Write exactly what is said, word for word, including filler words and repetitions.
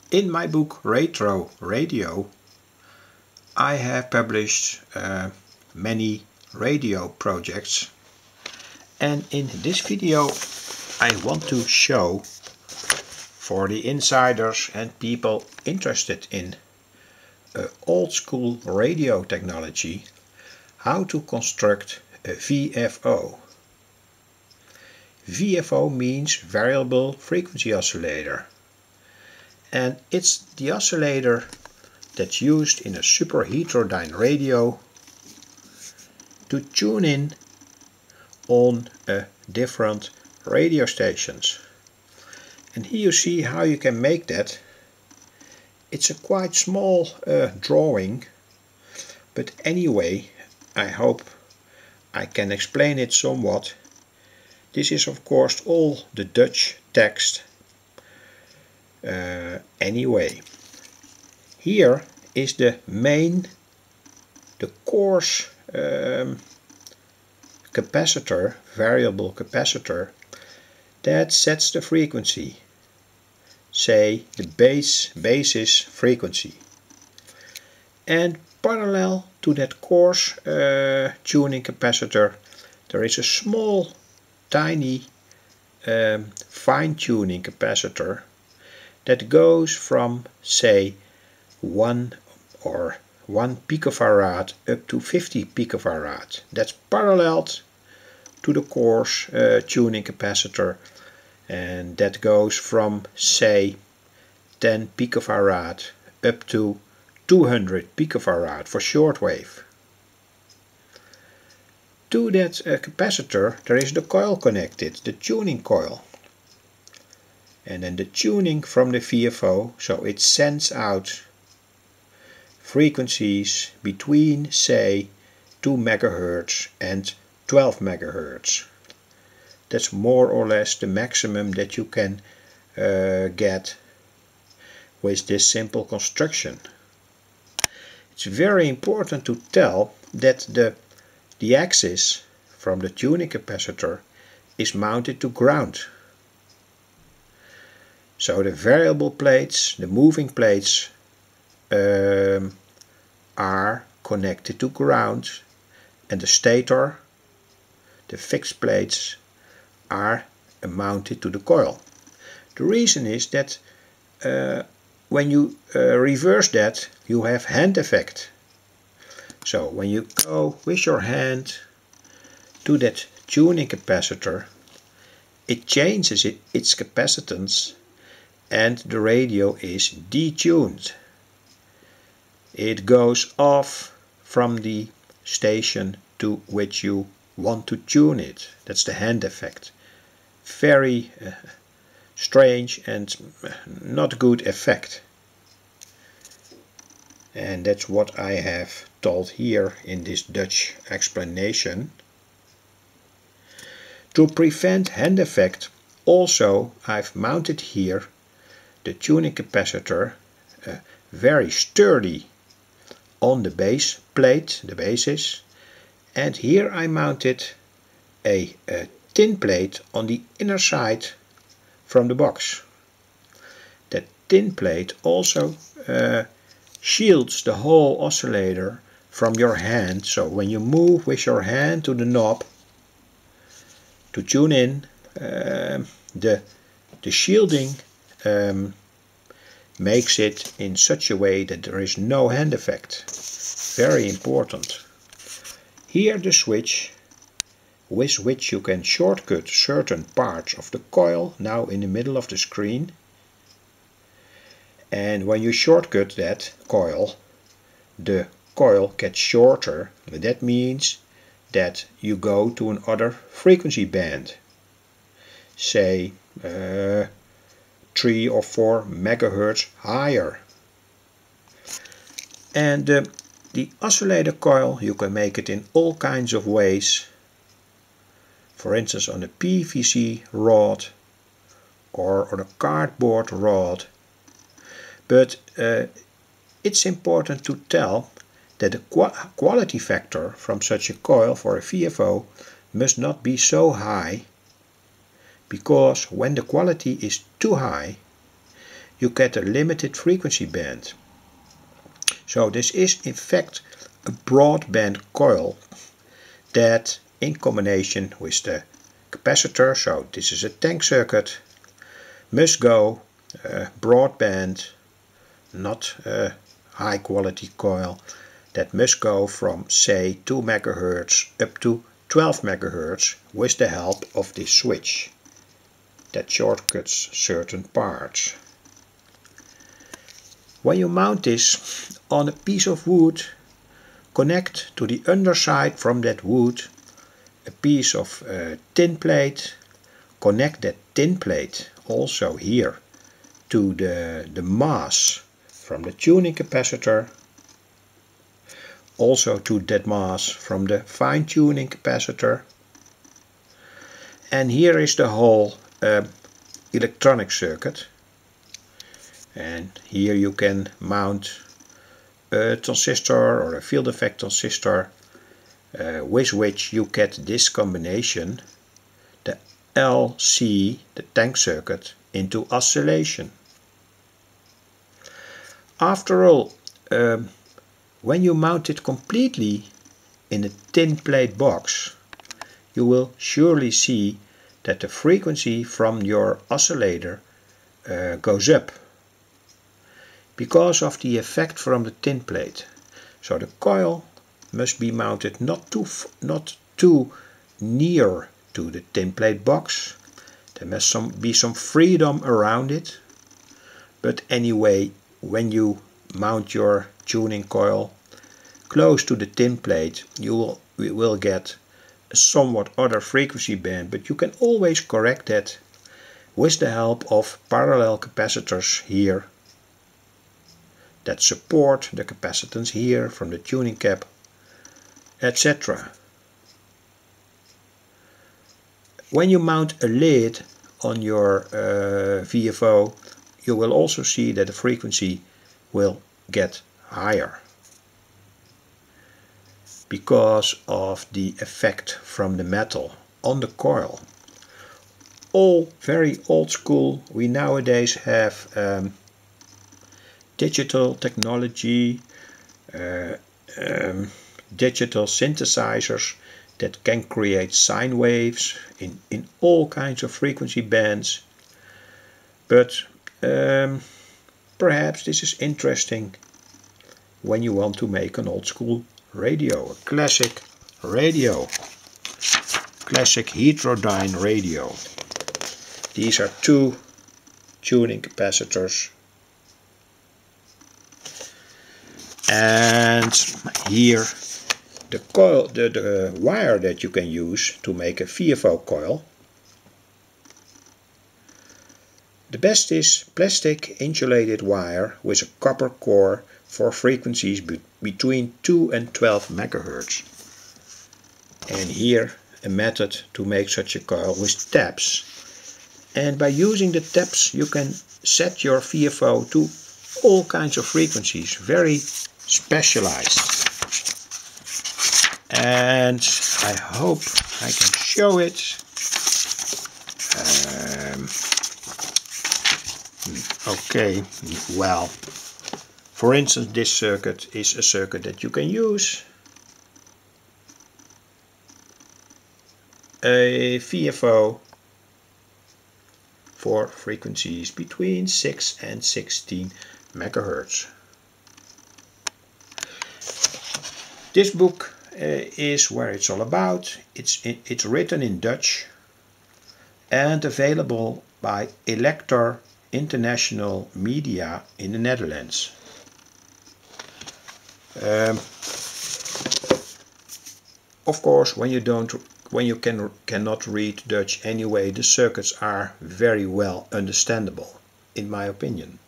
In my book Retro Radio, I have published uh, many radio projects, and in this video I want to show for the insiders and people interested in uh, old school radio technology how to construct a V F O. V F O means variable frequency oscillator, and it's the oscillator that's used in a super heterodyne radio to tune in on uh, different radio stations. And here you see how you can make that. It's a quite small uh, drawing, but anyway, I hope I can explain it somewhat. This is of course all the Dutch text. Uh, anyway, here is the main, the coarse um, capacitor, variable capacitor, that sets the frequency, say the base basis frequency. And parallel to that coarse uh, tuning capacitor, there is a small, tiny um, fine-tuning capacitor that goes from, say, one or one picofarad up to fifty picofarad. That's paralleled to the coarse uh, tuning capacitor, and that goes from, say, ten picofarad up to two hundred picofarad for shortwave. To that uh, capacitor there is the coil connected, the tuning coil. And then the tuning from the V F O, so it sends out frequencies between, say, two megahertz and twelve megahertz. That's more or less the maximum that you can uh, get with this simple construction. It's very important to tell that the, the axis from the tuning capacitor is mounted to ground. So the variable plates, the moving plates, um, are connected to ground, and the stator, the fixed plates, are mounted to the coil. The reason is that uh, when you uh, reverse that, you have hand effect. So when you go with your hand to that tuning capacitor, it changes it, its capacitance, and the radio is detuned. It goes off from the station to which you want to tune it. That's the hand effect. Very uh, strange and not good effect. And that's what I have told here in this Dutch explanation. To prevent hand effect, also I've mounted here the tuning capacitor uh, very sturdy on the base plate, the basis, and here I mounted a, a tin plate on the inner side from the box. That tin plate also uh, shields the whole oscillator from your hand, so when you move with your hand to the knob to tune in, uh, the, the shielding um, makes it in such a way that there is no hand effect. Very important. Here the switch with which you can shortcut certain parts of the coil, now in the middle of the screen. And when you shortcut that coil, the coil gets shorter. That means that you go to another frequency band, say uh, three or four megahertz higher. And uh, the oscillator coil, you can make it in all kinds of ways. For instance, on a P V C rod or on a cardboard rod. But uh, it's important to tell that the qu quality factor from such a coil for a V F O must not be so high, because when the quality is too high, you get a limited frequency band. So this is in fact a broadband coil that, in combination with the capacitor, so this is a tank circuit, must go uh, broadband, not a high quality coil, that must go from say two megahertz up to twelve megahertz with the help of this switch that shortcuts certain parts. When you mount this on a piece of wood, connect to the underside from that wood a piece of uh, tin plate. Connect that tin plate also here to the, the mass from the tuning capacitor, also to that mass from the fine tuning capacitor, and here is the whole uh, electronic circuit. And here you can mount a transistor or a field effect transistor uh, with which you get this combination, the L C, the tank circuit, into oscillation. After all, um, when you mount it completely in a tin plate box, you will surely see that the frequency from your oscillator uh, goes up because of the effect from the tin plate. So the coil must be mounted not too, not too near to the tin plate box. There must some, be some freedom around it. But anyway, when you mount your tuning coil close to the tin plate, you will, you will get a somewhat other frequency band, but you can always correct that with the help of parallel capacitors here that support the capacitance here from the tuning cap, et cetera. When you mount a lid on your uh, V F O, you will also see that the frequency will get higher because of the effect from the metal on the coil. All very old school. We nowadays have um, digital technology, uh, um, digital synthesizers that can create sine waves in, in all kinds of frequency bands. But um, perhaps this is interesting when you want to make an old school radio, a classic radio, classic heterodyne radio. These are two tuning capacitors, and here the coil, the, the wire that you can use to make a V F O coil. The best is plastic insulated wire with a copper core for frequencies be between two and twelve megahertz. And here a method to make such a coil with taps. And by using the taps you can set your V F O to all kinds of frequencies, very specialized. And I hope I can show it. Um, okay, well, for instance, this circuit is a circuit that you can use. A V F O for frequencies between six and sixteen megahertz. This book uh, is where it's all about. It's, it's written in Dutch and available by Elector International Media in the Netherlands. Um, of course, when you don't, when you can cannot read Dutch anyway, the circuits are very well understandable, in my opinion.